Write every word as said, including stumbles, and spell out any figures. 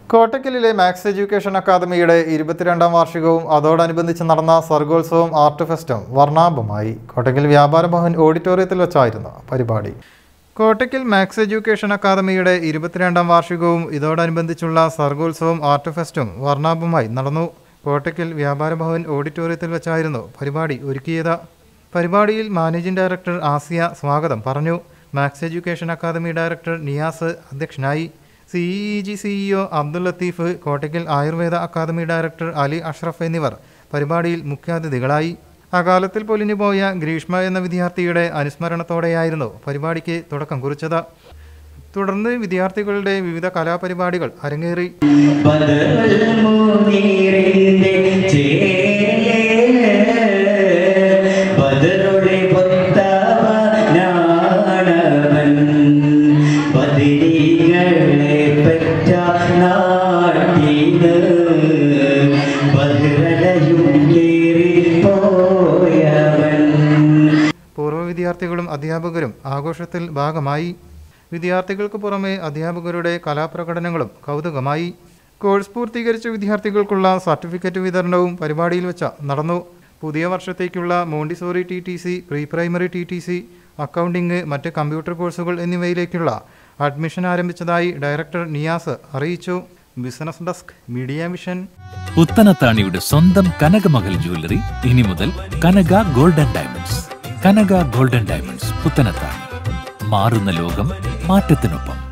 കോട്ടക്കലിലെ max education അക്കാദമിയുടെ ഇരുപത്തിരണ്ടാം വാർഷികവും അതോടനുബന്ധിച്ച് നടന്ന സർഗോത്സവം ആർട്ട് ഫെസ്റ്റും വർണ്ണാഭമായി. കോട്ടക്കൽ വ്യാപാര ഭവൻ ഓഡിറ്റോറിയത്തിൽ വെച്ചായിരുന്നു പരിപാടി. കോട്ടക്കൽ മാക്സ് എഡ്യൂക്കേഷൻ അക്കാദമിയുടെ ഇരുപത്തിരണ്ടാം വാർഷികവും ഇതോടനുബന്ധിച്ചുള്ള സർഗോത്സവം ആർട്ട് ഫെസ്റ്റും വർണ്ണാഭമായി നടന്നു. കോട്ടക്കൽ വ്യാപാര ഭവൻ ഓഡിറ്റോറിയത്തിൽ വെച്ചായിരുന്നു പരിപാടി ഒരുക്കിയത്. പരിപാടിയിൽ മാനേജിംഗ് ഡയറക്ടർ ആസിയ സ്വാഗതം പറഞ്ഞു. Max education academy director Niyas അധ്യക്ഷനായി. C E G CEO Abdul Latheef, Kottakkal Ayurveda academy director Ali Ashraf എന്നിവർ പരിപാടിയിൽ മുഖ്യാതിഥികളായി. അകാലത്തിൽ പൊലിഞ്ഞുപോയ ഗ്രീഷ്മ എന്ന വിദ്യാർത്ഥിയുടെ അനുസ്മരണത്തോടെയായിരുന്നു പരിപാടിക്ക് തുടക്കം കുറിച്ചത്. തുടർന്ന് വിദ്യാർത്ഥികളുടെ വിവിധ കലാപരിപാടികൾ അരങ്ങേറി. പൂർവ്വ വിദ്യാർത്ഥികളും അധ്യാപകരും ആഘോഷത്തിൽ ഭാഗമായി. വിദ്യാർത്ഥികൾക്ക് പുറമെ അധ്യാപകരുടെ കലാപ്രകടനങ്ങളും കൗതുകമായി. കോഴ്സ് പൂർത്തീകരിച്ച വിദ്യാർത്ഥികൾക്കുള്ള സർട്ടിഫിക്കറ്റ് വിതരണവും പരിപാടിയിൽ വെച്ച് നടന്നു. പുതിയ വർഷത്തേക്കുള്ള Montessori T T C, pre primary T T C, accounting, മറ്റ് കമ്പ്യൂട്ടർ കോഴ്സുകൾ എന്നിവയിലേക്കുള്ള അഡ്മിഷൻ ആരംഭിച്ചതായി ഡയറക്ടർ നിയാസ് അറിയിച്ചു. Business desk, media vision. പുത്തനത്താണിയുടെ സ്വന്തം കനകമകൽ ജ്വല്ലറി ഇനി മുതൽ Kanaka golden diamonds. Kanaka golden diamonds, Puthanathani. മാറുന്ന ലോകം, മാറ്റത്തിനൊപ്പം.